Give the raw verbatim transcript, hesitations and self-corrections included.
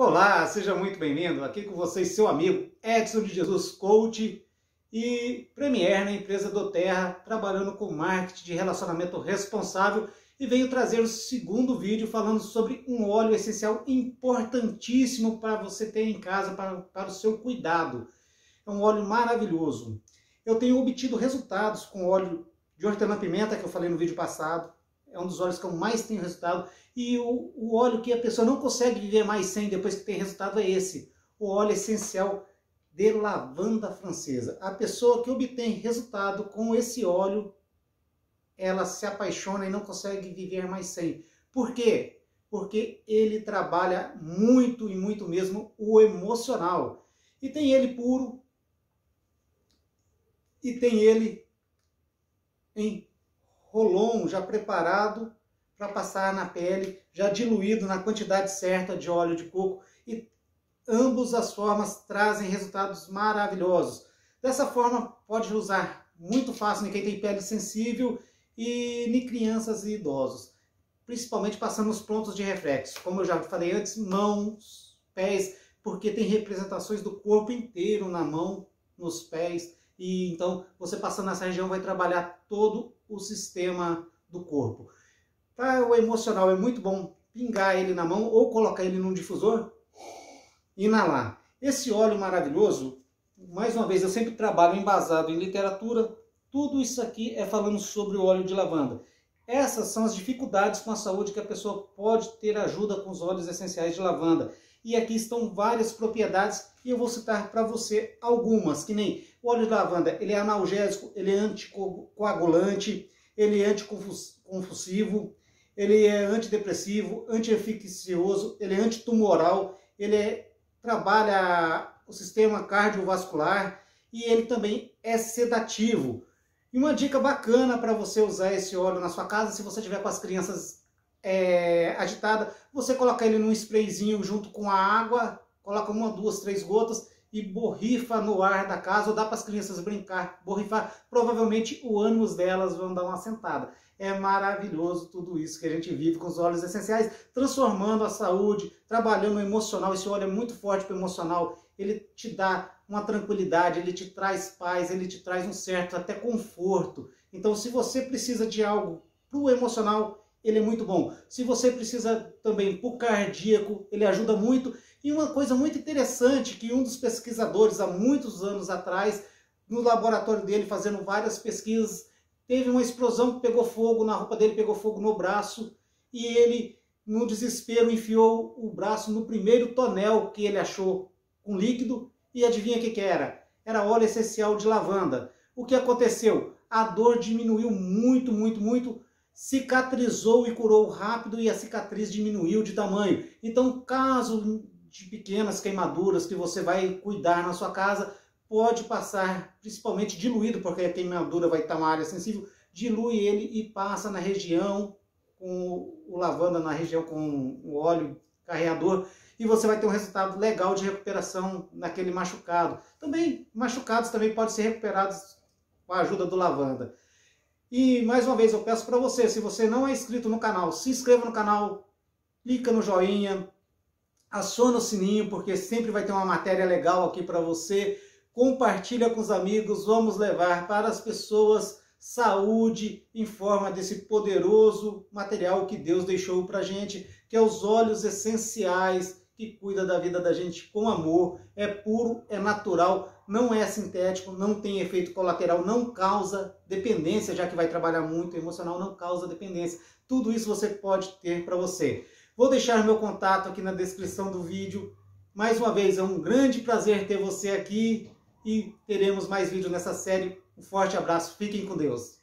Olá, seja muito bem-vindo. Aqui com vocês, seu amigo Edson de Jesus, coach e premier na empresa doTERRA, trabalhando com marketing de relacionamento responsável, e venho trazer o segundo vídeo falando sobre um óleo essencial importantíssimo para você ter em casa para, para o seu cuidado. É um óleo maravilhoso. Eu tenho obtido resultados com óleo de hortelã-pimenta, que eu falei no vídeo passado. É um dos óleos que eu mais tenho resultado. E o, o óleo que a pessoa não consegue viver mais sem depois que tem resultado é esse. O óleo essencial de lavanda francesa. A pessoa que obtém resultado com esse óleo, ela se apaixona e não consegue viver mais sem. Por quê? Porque ele trabalha muito e muito mesmo o emocional. E tem ele puro. E tem ele em rolon, já preparado para passar na pele, já diluído na quantidade certa de óleo de coco, e ambas as formas trazem resultados maravilhosos. Dessa forma, pode usar muito fácil em quem tem pele sensível e em crianças e idosos, principalmente passando os pontos de reflexo, como eu já falei antes, mãos, pés, porque tem representações do corpo inteiro na mão, nos pés, e então você passando nessa região vai trabalhar todo o sistema do corpo. Para o emocional é muito bom pingar ele na mão ou colocar ele num difusor e inalar. Esse óleo maravilhoso, mais uma vez, eu sempre trabalho embasado em literatura. Tudo isso aqui é falando sobre o óleo de lavanda. Essas são as dificuldades com a saúde que a pessoa pode ter ajuda com os óleos essenciais de lavanda. E aqui estão várias propriedades e eu vou citar para você algumas, que nem o óleo de lavanda, ele é analgésico, ele é anticoagulante, ele é anticonvulsivo, ele é antidepressivo, anti-infeccioso, ele é antitumoral, ele é, trabalha o sistema cardiovascular e ele também é sedativo. E uma dica bacana para você usar esse óleo na sua casa, se você tiver com as crianças é, agitadas, você coloca ele num sprayzinho junto com a água, coloca uma, duas, três gotas e borrifa no ar da casa, ou dá para as crianças brincar, borrifar, provavelmente o ânimo delas vão dar uma sentada. É maravilhoso tudo isso que a gente vive com os óleos essenciais, transformando a saúde, trabalhando o emocional. Esse óleo é muito forte para o emocional, ele te dá uma tranquilidade, ele te traz paz, ele te traz um certo até conforto. Então, se você precisa de algo para o emocional, ele é muito bom. Se você precisa também para o cardíaco, ele ajuda muito. E uma coisa muito interessante, que um dos pesquisadores, há muitos anos atrás, no laboratório dele, fazendo várias pesquisas, teve uma explosão que pegou fogo na roupa dele, pegou fogo no braço, e ele, no desespero, enfiou o braço no primeiro tonel que ele achou com líquido, e adivinha o que que era? Era óleo essencial de lavanda. O que aconteceu? A dor diminuiu muito, muito, muito, cicatrizou e curou rápido, e a cicatriz diminuiu de tamanho. Então, caso de pequenas queimaduras que você vai cuidar na sua casa, pode passar, principalmente diluído, porque a queimadura vai estar uma área sensível, dilui ele e passa na região, com o lavanda na região com o óleo carreador, e você vai ter um resultado legal de recuperação naquele machucado. Também, machucados também podem ser recuperados com a ajuda do lavanda. E, mais uma vez, eu peço para você, se você não é inscrito no canal, se inscreva no canal, clica no joinha, aciona o sininho, porque sempre vai ter uma matéria legal aqui para você. Compartilha com os amigos, vamos levar para as pessoas saúde em forma desse poderoso material que Deus deixou para a gente, que é os óleos essenciais, que cuida da vida da gente com amor, é puro, é natural, não é sintético, não tem efeito colateral, não causa dependência, já que vai trabalhar muito emocional, não causa dependência. Tudo isso você pode ter para você. Vou deixar meu contato aqui na descrição do vídeo. Mais uma vez, é um grande prazer ter você aqui e teremos mais vídeos nessa série. Um forte abraço, fiquem com Deus.